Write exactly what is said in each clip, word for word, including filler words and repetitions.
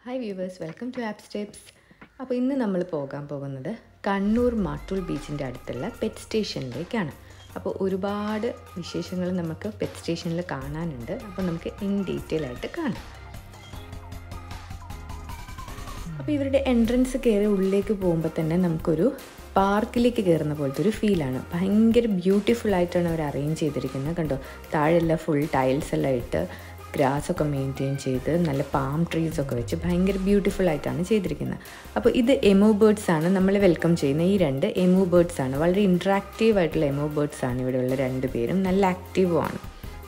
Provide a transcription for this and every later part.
Hi viewers, welcome to App Steps. അപ്പോൾ ഇന്ന് നമ്മൾ പോകാൻ പോകുന്നത് കണ്ണൂർ മാട്ടൂൽ ബീച്ചിൻ്റെ അടുത്തുള്ള പെറ്റ് സ്റ്റേഷനിലേക്കാണ്. അപ്പോൾ ഒരുപാട് വിശേഷങ്ങൾ നമുക്ക് പെറ്റ് സ്റ്റേഷനിൽ കാണാനുണ്ട്. അപ്പോൾ നമുക്ക് ഇൻ ഡീറ്റെയിൽ ആയിട്ട് കാണാം. അപ്പോൾ ഇവരുടെ എൻട്രൻസ് കയറി ഉള്ളിലേക്ക് പോകുമ്പോൾ തന്നെ നമുക്കൊരു പാർക്കിലേക്ക് കയറുന്ന പോലത്തെ ഒരു ഫീലാണ്. ഭയങ്കര ബ്യൂട്ടിഫുൾ ആയിട്ടാണ് അവർ അറേഞ്ച് ചെയ്തിരിക്കുന്നത്. കണ്ടോ, താഴെല്ലാം ഫുൾ ടൈൽസ് എല്ലാം ഇട്ട് ഗ്രാസൊക്കെ മെയിൻറ്റെയിൻ ചെയ്ത് നല്ല പാം ട്രീസൊക്കെ വെച്ച് ഭയങ്കര ബ്യൂട്ടിഫുൾ ആയിട്ടാണ് ചെയ്തിരിക്കുന്നത്. അപ്പോൾ ഇത് എമോ ബേർഡ്സ് ആണ് നമ്മളെ വെൽക്കം ചെയ്യുന്ന ഈ രണ്ട് എമോ ബേർഡ്സ് ആണ്. വളരെ ഇൻട്രാക്റ്റീവ് ആയിട്ടുള്ള എമോ ബേർഡ്സ് ആണ് ഇവിടെയുള്ള രണ്ട് പേരും. നല്ല ആക്റ്റീവും ആണ്.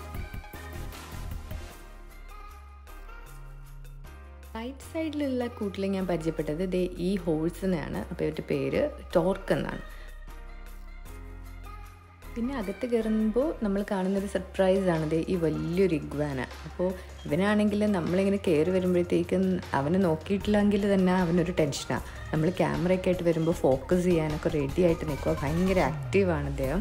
റൈറ്റ് സൈഡിലുള്ള കൂട്ടിൽ ഞാൻ പരിചയപ്പെട്ടത് ദേ ഈ ഹോഴ്സിനെയാണ്. അപ്പോൾ ഇവരുടെ പേര് ടോർക്ക് എന്നാണ്. പിന്നെ അകത്ത് കയറുമ്പോൾ നമ്മൾ കാണുന്നൊരു സർപ്രൈസാണ് ദേ ഈ വലിയൊരു ഇഗ്വാന. അപ്പോൾ ഇവനാണെങ്കിൽ നമ്മളിങ്ങനെ കയറി വരുമ്പോഴത്തേക്കും അവനെ നോക്കിയിട്ടില്ലെങ്കിൽ തന്നെ അവനൊരു ടെൻഷനാണ്. നമ്മൾ ക്യാമറയൊക്കെ ആയിട്ട് വരുമ്പോൾ ഫോക്കസ് ചെയ്യാനൊക്കെ റെഡി ആയിട്ട് നിൽക്കുക. ഭയങ്കര ആക്റ്റീവാണ് അദ്ദേഹം.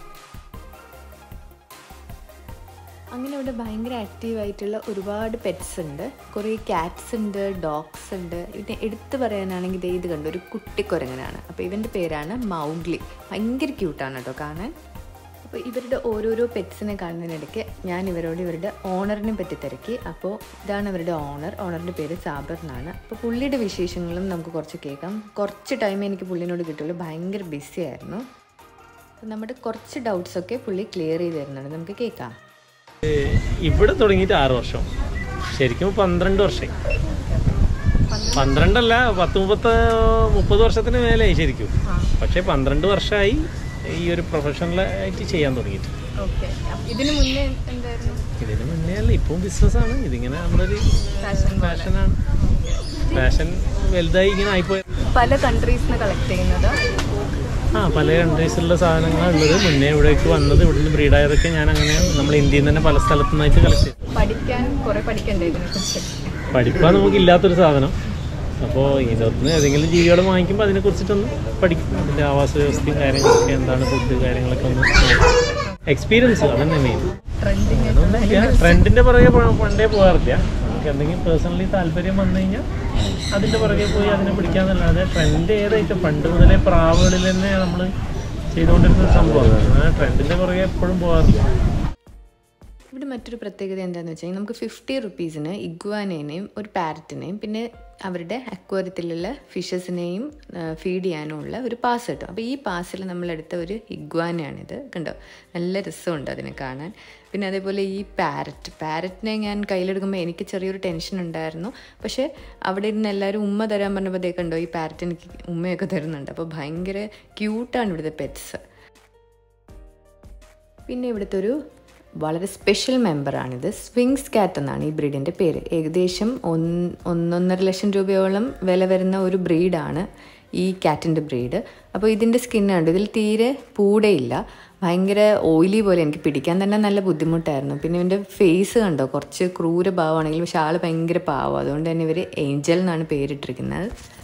അങ്ങനെ ഇവിടെ ഭയങ്കര ആക്റ്റീവായിട്ടുള്ള ഒരുപാട് പെറ്റ്സ് ഉണ്ട്. കുറേ ക്യാറ്റ്സ് ഉണ്ട്, ഡോഗ്സ് ഉണ്ട്. ഇതിനെ എടുത്തു പറയാനാണെങ്കിൽ ദേ ഇത് കണ്ടു ഒരു കുട്ടിക്കുരങ്ങനാണ്. അപ്പോൾ ഇവൻ്റെ പേരാണ് മൗഗ്ലി. ഭയങ്കര ക്യൂട്ടാണ് കേട്ടോ കാണാൻ. അപ്പോൾ ഇവരുടെ ഓരോരോ പെറ്റ്സിനെ കാണുന്നതിനിടയ്ക്ക് ഞാൻ ഇവരോട് ഇവരുടെ ഓണറിനെ പറ്റി തിരക്കി. അപ്പോൾ ഇതാണ് ഇവരുടെ ഓണർ. ഓണറിൻ്റെ പേര് സാബർ എന്നാണ്. അപ്പോൾ പുള്ളിയുടെ വിശേഷങ്ങളും നമുക്ക് കുറച്ച് കേൾക്കാം. കുറച്ച് ടൈം എനിക്ക് പുള്ളിനോട് കിട്ടുള്ളൂ. ഭയങ്കര ബിസി ആയിരുന്നു. അപ്പോൾ നമ്മുടെ കുറച്ച് ഡൗട്ട്സൊക്കെ പുള്ളി ക്ലിയർ ചെയ്ത് തരുന്നുണ്ട്. നമുക്ക് കേൾക്കാം. ഇവിടെ തുടങ്ങിയിട്ട് ആറ് വർഷം, ശരിക്കും പന്ത്രണ്ട് വർഷമായി. പന്ത്രണ്ടല്ല, പത്ത് മുപ്പത്ത് മുപ്പത് വർഷത്തിന് മേലെയായി ശരിക്കും. പക്ഷേ പന്ത്രണ്ട് വർഷമായി ഈ ഒരു പ്രൊഫഷണലായിട്ട് ചെയ്യാൻ തുടങ്ങിയിട്ട്. ഇതിന് മുന്നേ എന്തായിരുന്നു? ഇതിന് മുന്നേ അല്ല, ഇപ്പം ബിസിനസ്സാണ്. ഇതിങ്ങനെ നമ്മളൊരു ഫാഷനാണ്. ഫാഷൻ വലുതായി ഇങ്ങനെ ആയിപ്പോയി. പല കൺട്രീസിന് കളക്ട് ചെയ്യുന്നത് ആ പല കൺട്രീസിലുള്ള സാധനങ്ങളാണ് ഉള്ളത്. മുന്നേ ഇവിടേക്ക് വന്നത്, ഇവിടുന്ന് ബ്രീഡായതൊക്കെ ഞാൻ അങ്ങനെ നമ്മൾ ഇന്ത്യയിൽ നിന്ന് തന്നെ പല സ്ഥലത്തു നിന്നായിട്ട് കളക്ട് ചെയ്തു. പഠിക്കാൻ കുറേ പഠിക്കണ്ടേ ഇതിനെക്കുറിച്ച്? പഠിപ്പാൻ നമുക്കില്ലാത്തൊരു സാധനം. അപ്പോൾ ഇതിനകത്ത് ഏതെങ്കിലും ജീവികൾ വാങ്ങിക്കുമ്പോൾ അതിനെക്കുറിച്ചിട്ടൊന്ന് പഠിക്കും. അതിൻ്റെ ആവാസ വ്യവസ്ഥയും കാര്യങ്ങളൊക്കെ എന്താണ്, ഫുഡ് കാര്യങ്ങളൊക്കെ ഒന്ന് എക്സ്പീരിയൻസ് അതന്നെ മെയിൻ. ട്രെൻഡിൻ്റെ പുറകെ പണ്ടേ പോകാറില്ല. നമുക്ക് എന്തെങ്കിലും പേഴ്സണലി താല്പര്യം വന്നു കഴിഞ്ഞാൽ അതിൻ്റെ പുറകെ പോയി അതിനെ പിടിക്കാമെന്നല്ലാതെ ട്രെൻഡ് ഏതായിട്ട് പണ്ട് മുതലേ പ്രാവുകളിൽ തന്നെ നമ്മൾ ചെയ്തുകൊണ്ടിരുന്ന ഒരു സംഭവമാണ്. ആ ട്രെൻഡിൻ്റെ പുറകെ എപ്പോഴും പോകാറില്ല. ഇവിടെ മറ്റൊരു പ്രത്യേകത എന്താണെന്ന് വെച്ചാൽ നമുക്ക് ഫിഫ്റ്റി റുപ്പീസിന് ഇഗ്വാനേനെയും ഒരു പാരറ്റിനെയും പിന്നെ അവരുടെ അക്വേറിയത്തിലുള്ള ഫിഷസിനെയും ഫീഡ് ചെയ്യാനുമുള്ള ഒരു പാസ് കിട്ടും. അപ്പോൾ ഈ പാസ്സിൽ നമ്മളെടുത്ത ഒരു ഇഗ്വാനയാണിത്. കണ്ടോ, നല്ല രസമുണ്ട് അതിനെ കാണാൻ. പിന്നെ അതേപോലെ ഈ പാരറ്റ് പാരറ്റിനെ ഞാൻ കയ്യിലെടുക്കുമ്പോൾ എനിക്ക് ചെറിയൊരു ടെൻഷൻ ഉണ്ടായിരുന്നു. പക്ഷേ അവിടെ ഇരുന്ന് എല്ലാവരും ഉമ്മ തരാൻ പറഞ്ഞപ്പോൾ ദേ കണ്ടോ, ഈ പാരറ്റ് എനിക്ക് ഉമ്മയൊക്കെ തരുന്നുണ്ട്. അപ്പോൾ ഭയങ്കര ക്യൂട്ടാണ് ഇവിടുത്തെ പെറ്റ്സ്. പിന്നെ ഇവിടുത്തെ ഒരു വളരെ സ്പെഷ്യൽ മെമ്പറാണിത്. സ്ഫിങ്സ് കാറ്റ് എന്നാണ് ഈ ബ്രീഡിൻ്റെ പേര്. ഏകദേശം ഒന്ന് ഒന്നൊന്നര ലക്ഷം രൂപയോളം വില വരുന്ന ഒരു ബ്രീഡാണ് ഈ കാറ്റിൻ്റെ ബ്രീഡ്. അപ്പോൾ ഇതിൻ്റെ സ്കിന്നുണ്ട്, ഇതിൽ തീരെ പൂടയില്ല. ഭയങ്കര ഓയിലി പോലെ, എനിക്ക് പിടിക്കാൻ തന്നെ നല്ല ബുദ്ധിമുട്ടായിരുന്നു. പിന്നെ ഇവൻ്റെ ഫേസ് കണ്ടോ, കുറച്ച് ക്രൂര ഭാവമാണെങ്കിലും പക്ഷെ ആൾ ഭയങ്കര പാവം. അതുകൊണ്ട് തന്നെ ഇവർ ഏഞ്ചൽ എന്നാണ് പേരിട്ടിരിക്കുന്നത്.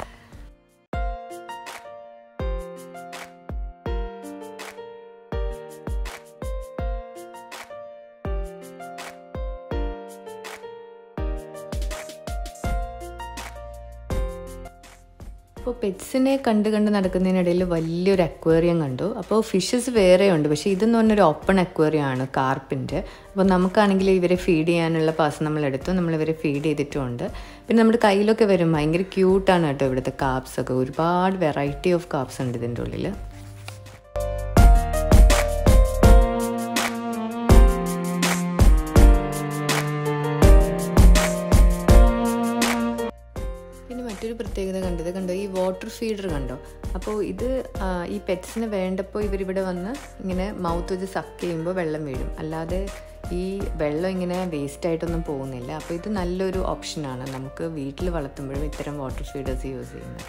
അപ്പോൾ പെറ്റ്സിനെ കണ്ട് കണ്ട് നടക്കുന്നതിനിടയിൽ വലിയൊരു അക്വേറിയം കണ്ടു. അപ്പോൾ ഫിഷസ് വേറെ ഉണ്ട്, പക്ഷേ ഇതെന്ന് പറഞ്ഞൊരു ഓപ്പൺ അക്വേറിയം ആണ് കാർപ്പിൻ്റെ. അപ്പോൾ നമുക്കാണെങ്കിൽ ഇവരെ ഫീഡ് ചെയ്യാനുള്ള പാസ് നമ്മളെടുത്തു, നമ്മളിവരെ ഫീഡ് ചെയ്തിട്ടുമുണ്ട്. പിന്നെ നമ്മുടെ കയ്യിലൊക്കെ വരും. ഭയങ്കര ക്യൂട്ടാണ് കേട്ടോ ഇവിടുത്തെ കാപ്സൊക്കെ. ഒരുപാട് വെറൈറ്റി ഓഫ് കാപ്സ് ഉണ്ട് ഇതിൻ്റെ ഉള്ളിൽ. മറ്റൊരു പ്രത്യേകത കണ്ടത് കണ്ടോ, ഈ വാട്ടർ ഫീഡർ കണ്ടോ. അപ്പോൾ ഇത് ഈ പെറ്റ്സിന് വേണ്ടപ്പോൾ ഇവരിവിടെ വന്ന് ഇങ്ങനെ മൗത്ത് വെച്ച് സക്ക് ചെയ്യുമ്പോൾ വെള്ളം വീഴും. അല്ലാതെ ഈ വെള്ളം ഇങ്ങനെ വേസ്റ്റായിട്ടൊന്നും പോകുന്നില്ല. അപ്പോൾ ഇത് നല്ലൊരു ഓപ്ഷനാണ് നമുക്ക് വീട്ടിൽ വളർത്തുമ്പോഴും ഇത്തരം വാട്ടർ ഫീഡേഴ്സ് യൂസ് ചെയ്യുന്നത്.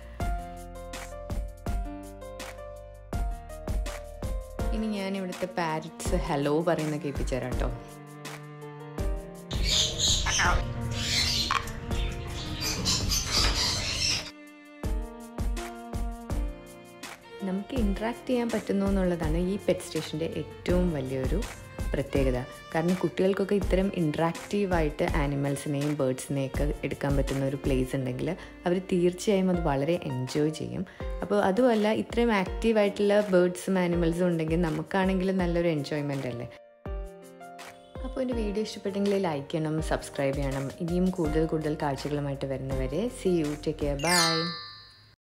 ഇനി ഞാൻ ഇവിടുത്തെ പാരറ്റ്സ് ഹലോ പറയുന്ന കേൾപ്പിച്ചു തരാം കേട്ടോ. നമുക്ക് ഇൻട്രാക്ട് ചെയ്യാൻ പറ്റുന്നു എന്നുള്ളതാണ് ഈ പെറ്റ് സ്റ്റേഷൻ്റെ ഏറ്റവും വലിയൊരു പ്രത്യേകത. കാരണം കുട്ടികൾക്കൊക്കെ ഇത്തരം ഇൻട്രാക്റ്റീവായിട്ട് ആനിമൽസിനെയും ബേർഡ്സിനെയൊക്കെ എടുക്കാൻ പറ്റുന്ന ഒരു പ്ലേസ് ഉണ്ടെങ്കിൽ അവർ തീർച്ചയായും അത് വളരെ എൻജോയ് ചെയ്യും. അപ്പോൾ അതുമല്ല, ഇത്രയും ആക്റ്റീവായിട്ടുള്ള ബേർഡ്സും ആനിമൽസും ഉണ്ടെങ്കിൽ നമുക്കാണെങ്കിലും നല്ലൊരു എൻജോയ്മെൻ്റ് അല്ലേ. അപ്പോൾ എൻ്റെ വീഡിയോ ഇഷ്ടപ്പെട്ടെങ്കിൽ ലൈക്ക് ചെയ്യണം, സബ്സ്ക്രൈബ് ചെയ്യണം. ഇനിയും കൂടുതൽ കൂടുതൽ കാഴ്ചകളുമായിട്ട് വരുന്നവരെ see you, take care, by.